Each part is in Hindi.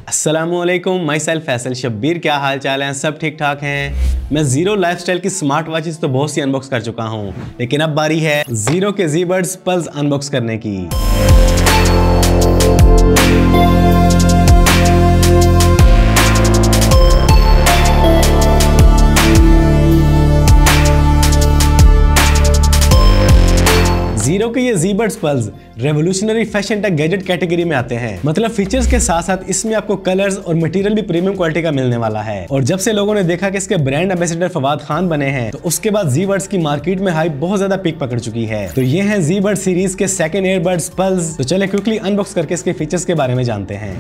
अस्सलामुअलैकुम, माई सेल्फ फैसल शब्बीर। क्या हाल चाल है? सब ठीक ठाक हैं। मैं जीरो लाइफस्टाइल की स्मार्ट वॉचेस तो बहुत सी अनबॉक्स कर चुका हूं, लेकिन अब बारी है जीरो के जी बड्स पल्स अनबॉक्स करने की। जीरो के ये Z buds pulse revolutionary fashion tech gadget category में आते हैं। मतलब फीचर्स के साथ साथ इसमें आपको कलर्स और मटेरियल भी प्रीमियम क्वालिटी का मिलने वाला है। और जब से लोगों ने देखा कि इसके ब्रांड एम्बेसडर फवाद खान बने हैं, तो उसके बाद जी बड्स की मार्केट में हाइप बहुत ज्यादा पीक पकड़ चुकी है। तो ये हैं जी बड्स सीरीज के सेकंड ईयरबड्स पल्स। तो चले क्विकली अनबॉक्स करके इसके फीचर्स के बारे में जानते हैं।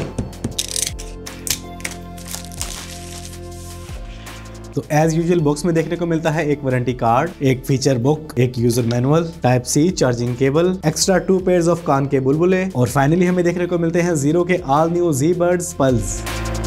तो एज यूजुअल बॉक्स में देखने को मिलता है एक वारंटी कार्ड, एक फीचर बुक, एक user manual, type C charging cable, extra 2 pairs of कान के बुलबुले और फाइनली हमें देखने को मिलते हैं जीरो के all new Z buds pulse.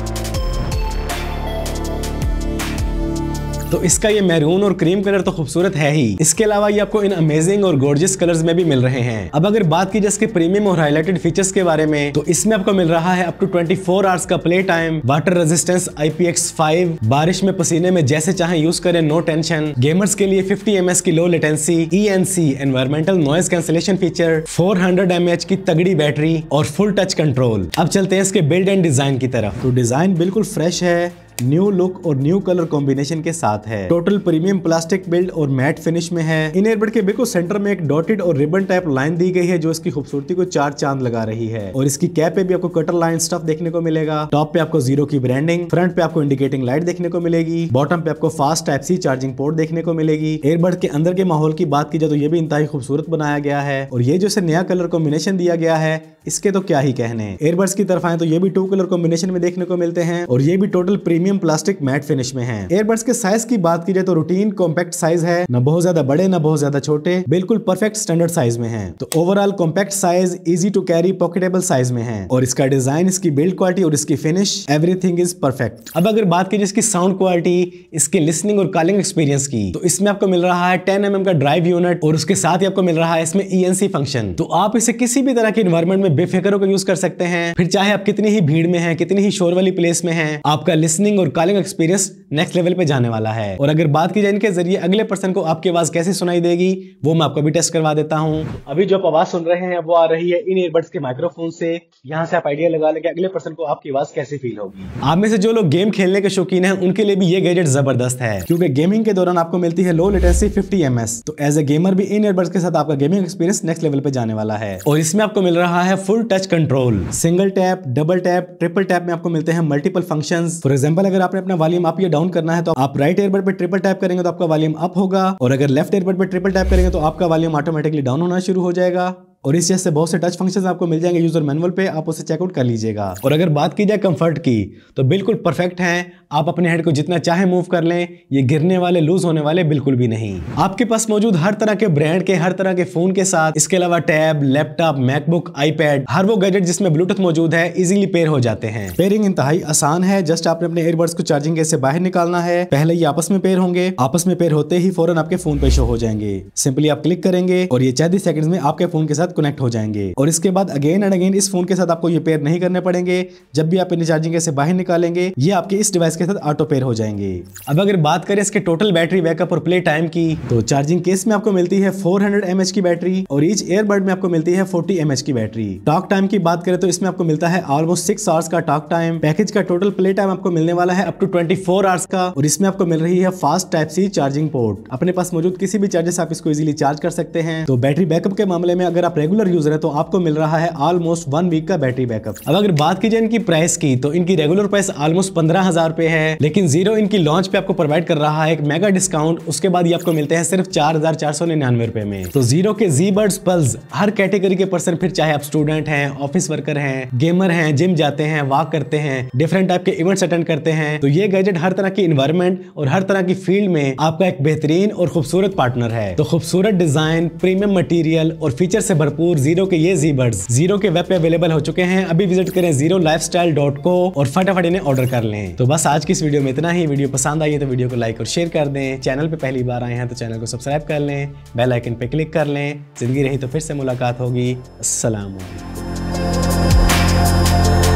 तो इसका ये मैरून और क्रीम कलर तो खूबसूरत है ही, इसके अलावा ये आपको इन अमेजिंग और गॉर्जियस कलर्स में भी मिल रहे हैं। अब अगर बात की जाए इसके प्रीमियम और हाईलाइटेड फीचर्स के बारे में, तो इसमें आपको मिल रहा है अप टू 24 आवर्स का play time, water resistance IPX5, बारिश में पसीने में जैसे चाहे यूज करें नो टेंशन, गेमर्स के लिए 50 ms की low latency, ENC environmental noise cancellation feature, 400 mAh की तगड़ी बैटरी और फुल टच कंट्रोल। अब चलते हैं इसके बिल्ड एंड डिजाइन की तरफ। तो डिजाइन बिल्कुल फ्रेश है, न्यू लुक और न्यू कलर कॉम्बिनेशन के साथ है। टोटल प्रीमियम प्लास्टिक बिल्ड और मैट फिनिश में है। इन ईयरबड के बिल्कुल सेंटर में एक डॉटेड और रिबन टाइप लाइन दी गई है, जो इसकी खूबसूरती को 4 चांद लगा रही है। और इसकी कैप पे भी आपको कटर लाइन स्टफ देखने को मिलेगा। टॉप पे आपको जीरो की ब्रांडिंग, फ्रंट पे आपको इंडिकेटिंग लाइट देखने को मिलेगी, बॉटम पे आपको fast type C charging port देखने को मिलेगी। ईयरबड के अंदर के माहौल की बात की जाए तो ये भी इंतहाई खूबसूरत बनाया गया है। और ये जो इसे नया कलर कॉम्बिनेशन दिया गया है, इसके तो क्या ही कहने। ईयरबड्स की तरफ आए तो ये भी 2 कलर कॉम्बिनेशन में देखने को मिलते हैं और ये भी total premium plastic matte finish में है। ईयरबड्स के साइज की बात की जाए तो रूटीन कॉम्पैक्ट साइज है, न बहुत ज्यादा बड़े न बहुत ज्यादा छोटे, बिल्कुल परफेक्ट स्टैंडर्ड साइज में है। तो overall compact size, easy to carry, pocketable size में है। और इसका डिजाइन, इसकी बिल्ड क्वालिटी और इसकी फिनिश, एवरीथिंग इज परफेक्ट। अब अगर बात की जाए इसकी साउंड क्वालिटी, इसके लिसनिंग और कॉलिंग एक्सपीरियंस की, तो इसमें आपको मिल रहा है 10 mm का ड्राइव यूनिट और उसके साथ ही आपको मिल रहा है इसमें ENC फंक्शन। तो आप इसे किसी भी तरह के एनवायरनमेंट में बेफिक्र होकर यूज कर सकते हैं। फिर चाहे आप कितनी ही भीड़ में हैं, कितनी ही शोर वाली प्लेस में हैं, आपका लिसनिंग और कॉलिंग एक्सपीरियंस नेक्स्ट लेवल पे जाने वाला है। और अगर बात की जाए इनके जरिए अगले पर्सन को आपकी आवाज कैसे सुनाई देगी, वो मैं आपको भी टेस्ट करवा देता हूं। अभी जो आप आवाज सुन रहे हैं वो आ रही है इन ईयरबड्स के माइक्रोफोन से। यहाँ से आप आइडिया लगा लेंगे अगले पर्सन को आपकी आवाज कैसे फील होगी। आप में से जो लोग गेम खेलने के शौकीन हैं, उनके लिए भी ये गैजेट जबरदस्त है, क्योंकि गेमिंग के दौरान आपको मिलती है लो लेटेंसी 50 ms। तो एज ए गेमर भी इन ईयरबड्स के साथ आपका गेमिंग एक्सपीरियंस नेक्स्ट लेवल पे जाने वाला है। और इसमें आपको मिल रहा है full touch control, single tap, double tap, triple tap में आपको मिलते हैं मल्टीपल फंक्शंस। फॉर एग्जांपल अगर आपने अपना वॉल्यूम अप या डाउन करना है, तो आप राइट ईयरबड पे ट्रिपल टैप करेंगे तो आपका वॉल्यूम अप होगा, और अगर लेफ्ट ईयरबड पे ट्रिपल टैप करेंगे तो आपका वॉल्यूम ऑटोमेटिकली डाउन होना शुरू हो जाएगा। और इस जैसे बहुत से टच फंक्शंस आपको मिल जाएंगे यूजर मैनुअल पे, आप उसे चेकआउट कर लीजिएगा। और अगर बात की जाए कंफर्ट की, तो बिल्कुल परफेक्ट हैं। आप अपने हेड को जितना चाहे मूव कर लें, ये गिरने वाले, लूज होने वाले बिल्कुल भी नहीं। आपके पास मौजूद हर तरह के ब्रांड के हर तरह के फोन के साथ, इसके अलावा टैब, लैपटॉप, मैकबुक, आईपैड, हर वो गैजेट जिसमें ब्लूटूथ मौजूद है, इजीली पेयर हो जाते हैं। पेयरिंग इंतहाई आसान है। जस्ट आपने अपने ईयरबड्स को चार्जिंग केस से बाहर निकालना है। पहले ये आपस में पेयर होंगे, आपस में पेयर होते ही फौरन आपके फोन पे शो हो जाएंगे। सिंपली आप क्लिक करेंगे और ये चंद ही सेकंड्स में आपके फोन के साथ कनेक्ट हो जाएंगे। और इसके बाद अगेन एंड अगेन इस फोन के साथ आपको ये पेयर नहीं करने पड़ेंगे। जब भी आप इन्हें चार्जिंग केस से बाहर निकालेंगे, ये आपके इस डिवाइस के साथ ऑटो पेयर हो जाएंगे। अब अगर बात करें इसके टोटल बैटरी बैकअप और प्ले टाइम की, तो चार्जिंग केस में आपको मिलती है 400 mAh की बैटरी और ईच ईयरबड में आपको मिलती है 40 mAh की बैटरी। टॉक टाइम की बात करें तो इसमें आपको मिलता है ऑलमोस्ट 6 आवर्स का टॉक टाइम। पैकेज का टोटल प्ले टाइम आपको मिलने वाला है अप टू 24 आवर्स का, और इसमें आपको मिल रही है fast type C charging port. अपने पास मौजूद किसी भी चार्जर से आप इसको इजीली चार्ज कर सकते हैं। तो बैटरी बैकअप के मामले में अगर आप रेगुलर यूजर है, तो आपको मिल रहा है ऑलमोस्ट 1 वीक का बैटरी बैकअप। अब अगर बात की जाए इनकी प्राइस की, तो इनकी रेगुलर प्राइस ऑलमोस्ट 15,000 रुपए है, लेकिन जीरो इनकी लॉन्च पे आपको प्रोवाइड कर रहा है एक मेगा डिस्काउंट। उसके बाद ये आपको मिलते हैं सिर्फ 4,499 रुपए में। तो जीरो के जी बड्स पल्स हर कैटेगरी के पर्सन, फिर चाहे आप स्टूडेंट हैं, ऑफिस वर्कर हैं, गेमर हैं, जिम जाते हैं, वॉक करते हैं, डिफरेंट टाइप के इवेंट्स अटेंड करते हैं, तो ये गैजेट हर तरह की इन्वायरमेंट और हर तरह की फील्ड में आपका एक बेहतरीन और खूबसूरत पार्टनर है। तो खूबसूरत डिजाइन, प्रीमियम मटेरियल और फीचर से भरपूर जीरो के ये जी बड्स जीरो के वेब पे अवेलेबल हो चुके हैं। अभी विजिट करें zerolifestyle.co और फटाफट इन्हें ऑर्डर कर लें। तो बस आज की इस वीडियो में इतना ही। वीडियो पसंद आई है तो वीडियो को लाइक और शेयर कर दें। चैनल पे पहली बार आए हैं तो चैनल को सब्सक्राइब कर लें, बेल आइकन पे क्लिक कर लें। जिंदगी रही तो फिर से मुलाकात होगी। अस्सलाम वालेकुम।